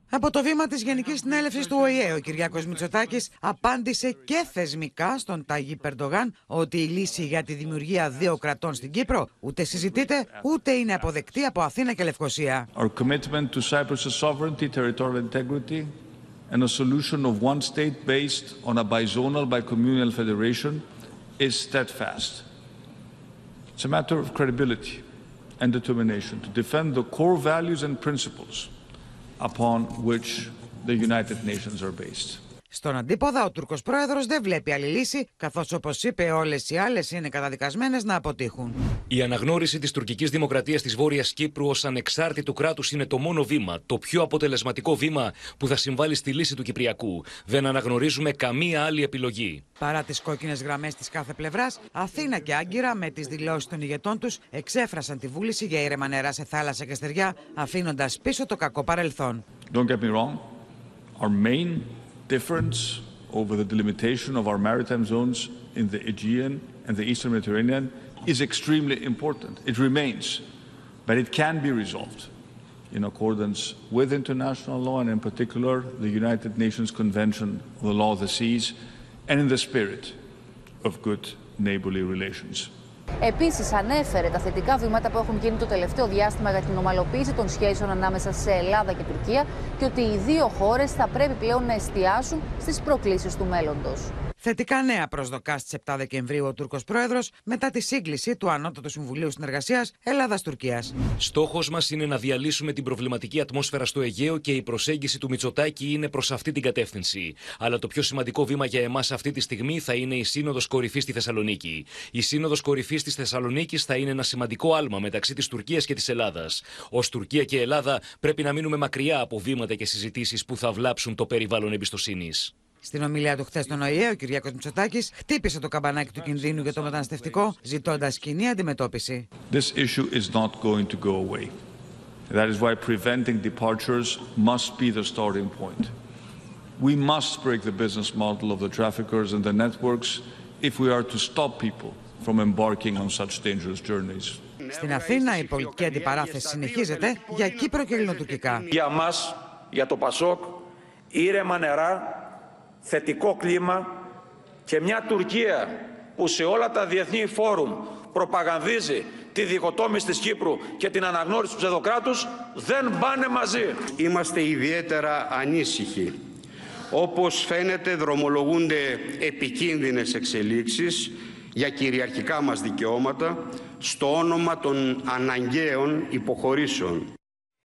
Από το βήμα της Γενικής Συνέλευσης του ΟΗΕ, ο Κυριάκος Μητσοτάκης απάντησε και θεσμικά στον Ταγίπ Ερντογάν ότι η λύση για τη δημιουργία 2 κρατών στην Κύπρο ούτε συζητείται, ούτε είναι αποδεκτή από Αθήνα και Λευκοσία. Our commitment to Cyprus's sovereignty, territorial integrity and a solution of one state based on a bizonal, bicommunal federation is steadfast. It's a matter of credibility and determination to defend the core values and principles upon which the United Nations are based. Στον αντίποδα, ο Τούρκος πρόεδρος δεν βλέπει άλλη λύση, καθώς όπως είπε όλες οι άλλες είναι καταδικασμένες να αποτύχουν. Η αναγνώριση της τουρκικής δημοκρατίας της Βόρειας Κύπρου ως ανεξάρτητου κράτους είναι το μόνο βήμα, το πιο αποτελεσματικό βήμα που θα συμβάλλει στη λύση του Κυπριακού. Δεν αναγνωρίζουμε καμία άλλη επιλογή. Παρά τις κόκκινες γραμμές της κάθε πλευράς, Αθήνα και Άγκυρα με τις δηλώσεις των ηγετών τους εξέφρασαν τη βούληση για ήρεμα νερά σε θάλασσα και στεριά, αφήνοντας πίσω το κακό παρελθόν. Don't get me wrong. Our main difference over the delimitation of our maritime zones in the Aegean and the Eastern Mediterranean is extremely important. It remains, but it can be resolved in accordance with international law and in particular the United Nations Convention on the Law of the Seas and in the spirit of good neighborly relations. Επίσης, ανέφερε τα θετικά βήματα που έχουν γίνει το τελευταίο διάστημα για την ομαλοποίηση των σχέσεων ανάμεσα σε Ελλάδα και Τουρκία και ότι οι δύο χώρες θα πρέπει πλέον να εστιάσουν στις προκλήσεις του μέλλοντος. Θετικά νέα προσδοκά στις 7 Δεκεμβρίου ο Τούρκος πρόεδρος μετά τη σύγκληση του Ανώτατου Συμβουλίου Συνεργασίας Ελλάδας-Τουρκίας. Στόχος μας είναι να διαλύσουμε την προβληματική ατμόσφαιρα στο Αιγαίο και η προσέγγιση του Μητσοτάκη είναι προς αυτή την κατεύθυνση. Αλλά το πιο σημαντικό βήμα για εμάς αυτή τη στιγμή θα είναι η Σύνοδος Κορυφής στη Θεσσαλονίκη. Η Σύνοδος Κορυφής της Θεσσαλονίκης θα είναι ένα σημαντικό άλμα μεταξύ της Τουρκίας και της Ελλάδας. Ως Τουρκία και Ελλάδα πρέπει να μείνουμε μακριά από βήματα και συζητήσεις που θα βλάψουν το περιβάλλον εμπιστοσύνης. Στην ομιλία του χθες στον ΟΗΕ, ο Κυριάκος Μητσοτάκης χτύπησε το καμπανάκι του κινδύνου για το μεταναστευτικό, ζητώντας κοινή αντιμετώπιση. This issue is not going to go away. That is why preventing departures must be the starting point. We must break the business model of the traffickers and the networks if we are to stop people from embarking on such dangerous journeys. Στην Αθήνα η πολιτική αντιπαράθεση συνεχίζεται για Κύπρο και ελληνοτουρκικά. Για μας, για το Πασόκ, ήρεμα νερά, θετικό κλίμα και μια Τουρκία που σε όλα τα διεθνή φόρουμ προπαγανδίζει τη διχοτόμηση της Κύπρου και την αναγνώριση του ψευδοκράτους δεν πάνε μαζί. Είμαστε ιδιαίτερα ανήσυχοι. Όπως φαίνεται δρομολογούνται επικίνδυνες εξελίξεις για κυριαρχικά μας δικαιώματα στο όνομα των αναγκαίων υποχωρήσεων.